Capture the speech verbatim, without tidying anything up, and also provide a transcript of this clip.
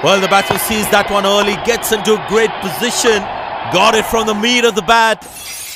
Well, the batsman sees that one early, gets into a great position, got it from the meat of the bat.